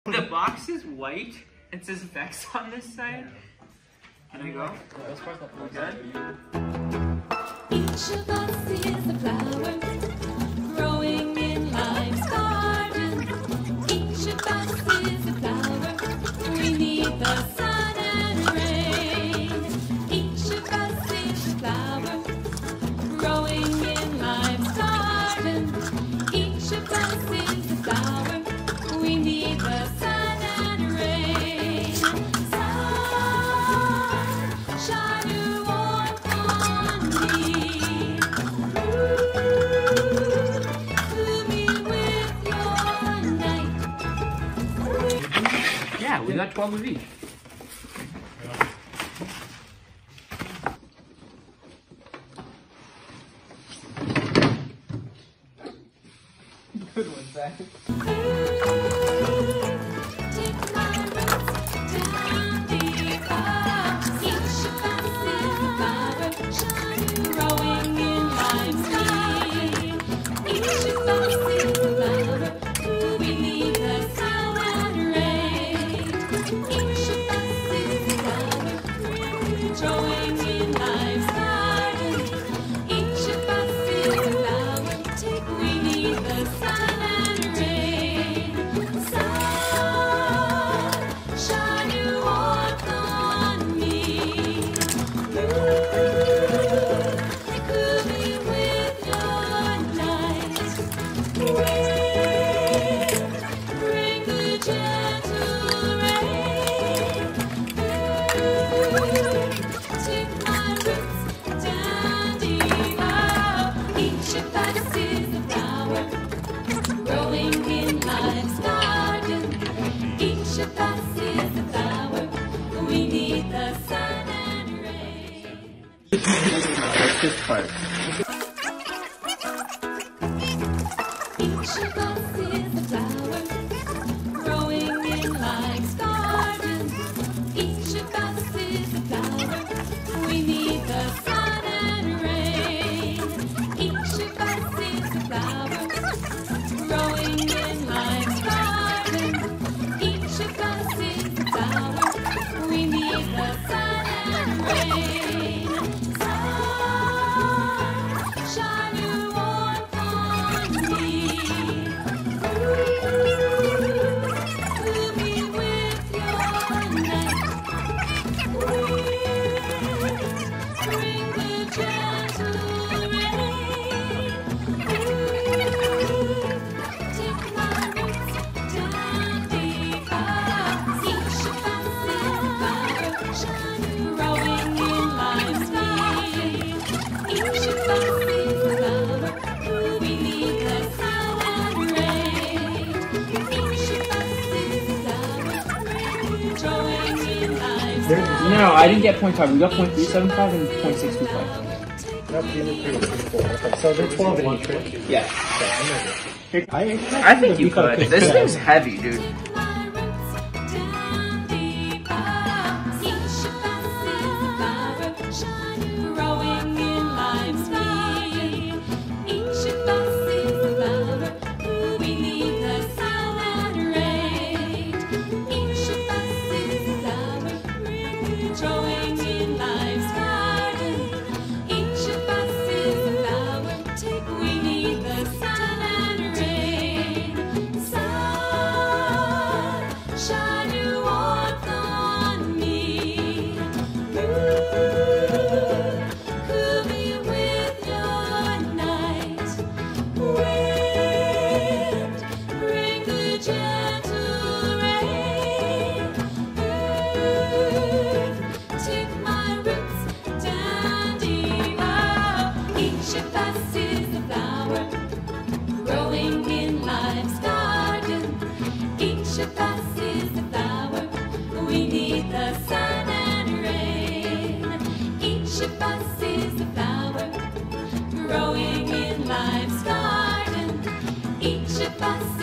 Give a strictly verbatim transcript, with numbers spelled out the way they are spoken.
The box is white. It says VEX on this side. Can I go? We're good? Each of us is a flower growing in life's garden. Each of us is a flower. We need the sun and rain. Each of us is a flower growing in life's garden. Each of us is a flower. We need the sun and rain. Sun, shine your warmth on me. Ooh, me with your night. Yeah, we got twelve of each. Good one, Zach. This part. Each of us is a flower growing in life's garden. Each of us is a flower. We need the sun and rain. Each of us is a flower growing in life's garden. Each of us is a flower. We need the sun and rain. Shine your warmth on me. Fill me with your night. Bring the gentle rain. Take my roots down deeper. Each of us is a flower, shining, growing in life's field. Each of us is a flower. We need the sun and rain. Each of us is a flower, growing in life's There, no, I didn't get point five. We got point three seven five and point six two five. Nope, you did three, three, four. Okay, so they're twelve in each, right? Yeah. Okay, I, I think you could. This thing's heavy, dude. my roots down deeper. Each of us is a flower, shining, growing in life's field. Each of us is a flower. We need the sun and rain. Each of us is a flower, growing in life's garden. Each of us is a flower. Take, we need the sun and rain. Sun, shine your warmth on me. Cool me with your night. Wind, bring the gentle rain. Earth, take my roots down deeper. Each of us is a flower growing in life's garden. Each of us is a flower. We need the sun and rain. Each of us is a flower growing in life's garden. Each of us